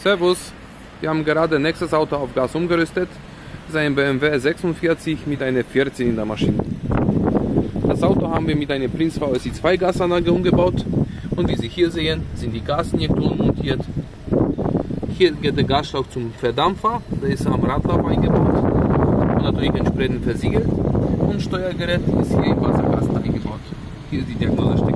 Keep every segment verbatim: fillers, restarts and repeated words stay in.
Servus, wir haben gerade nächstes Auto auf Gas umgerüstet. Das ist ein B M W sechsundvierzig mit einer Vierzylindermaschine. Das Auto haben wir mit einer Prinz V S I zwei Gasanlage umgebaut und wie Sie hier sehen, sind die Gasinjektoren montiert. Hier geht der Gasschlauch zum Verdampfer, der ist am Radlauf eingebaut und natürlich entsprechend versiegelt. Und Steuergerät ist hier im Wasserkasten eingebaut. Hier ist die Diagnosesticker.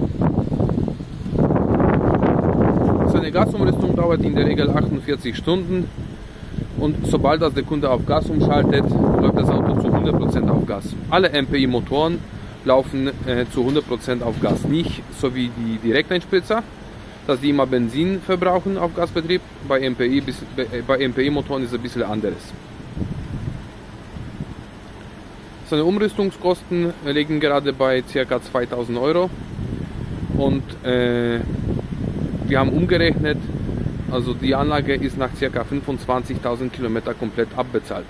So eine Gasumrüstung dauert in der Regel achtundvierzig Stunden und sobald das der Kunde auf Gas umschaltet, läuft das Auto zu hundert Prozent auf Gas. Alle M P I-Motoren laufen äh, zu hundert Prozent auf Gas, nicht so wie die Direkteinspritzer, dass die immer Benzin verbrauchen auf Gasbetrieb. Bei M P I, bei M P I-Motoren ist es ein bisschen anderes. So eine Umrüstungskosten liegen gerade bei ca. zweitausend Euro und äh, wir haben umgerechnet, also die Anlage ist nach ca. fünfundzwanzigtausend Kilometer komplett abbezahlt.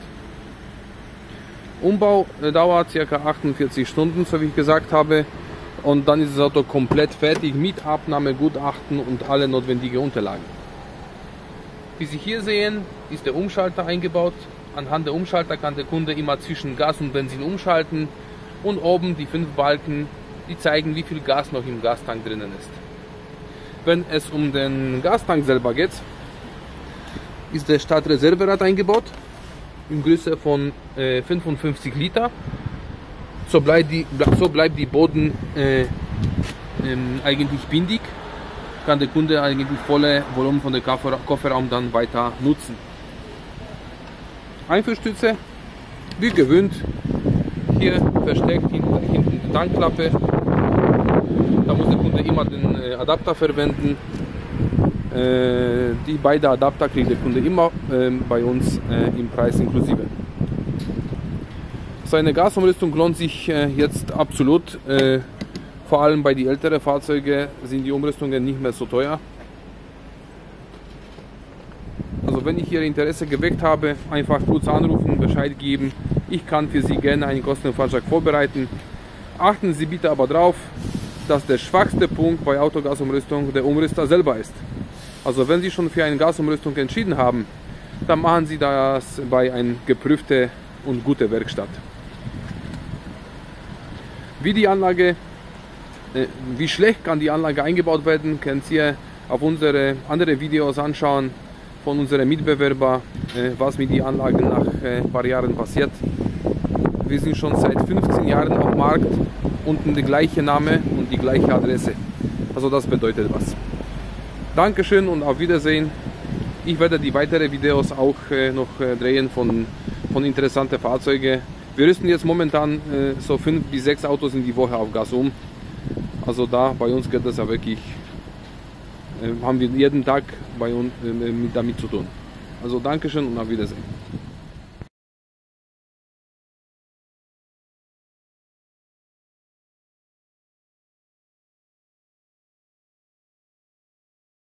Umbau dauert ca. achtundvierzig Stunden, so wie ich gesagt habe, und dann ist das Auto komplett fertig mit Abnahme, Gutachten und alle notwendigen Unterlagen. Wie Sie hier sehen, ist der Umschalter eingebaut. Anhand der Umschalter kann der Kunde immer zwischen Gas und Benzin umschalten und oben die fünf Balken, die zeigen, wie viel Gas noch im Gastank drinnen ist. Wenn es um den Gastank selber geht, ist der Startreserverad eingebaut in Größe von äh, fünfundfünfzig Liter. So bleibt die, so bleibt die Boden äh, ähm, eigentlich bindig, kann der Kunde eigentlich volle Volumen von der Koffer, Kofferraum dann weiter nutzen. Einführstütze, wie gewöhnt, hier versteckt hinten, hinten die Tankklappe. Da muss der Kunde immer den äh, Adapter verwenden. Äh, die beiden Adapter kriegt der Kunde immer äh, bei uns äh, im Preis inklusive. So eine Gasumrüstung lohnt sich äh, jetzt absolut. Äh, vor allem bei den älteren Fahrzeugen sind die Umrüstungen nicht mehr so teuer. Also wenn ich Ihr Interesse geweckt habe, einfach kurz anrufen, Bescheid geben. Ich kann für Sie gerne einen kostenlosen Fahrzeug vorbereiten. Achten Sie bitte aber darauf, dass der schwachste Punkt bei Autogasumrüstung der Umrüster selber ist. Also wenn Sie schon für eine Gasumrüstung entschieden haben, dann machen Sie das bei einer geprüften und guten Werkstatt. Wie die Anlage, äh, wie schlecht kann die Anlage eingebaut werden, können Sie auf unsere anderen Videos anschauen von unseren Mitbewerbern, äh, was mit den Anlagen nach äh, ein paar Jahren passiert. Wir sind schon seit fünfzehn Jahren auf dem Markt, unten der gleiche Name und die gleiche Adresse. Also das bedeutet was. Dankeschön und auf Wiedersehen. Ich werde die weiteren Videos auch äh, noch äh, drehen von, von interessanten Fahrzeugen. Wir rüsten jetzt momentan äh, so fünf bis sechs Autos in die Woche auf Gas um. Also da bei uns geht das ja wirklich, äh, haben wir jeden Tag bei uns äh, damit zu tun. Also Dankeschön und auf Wiedersehen.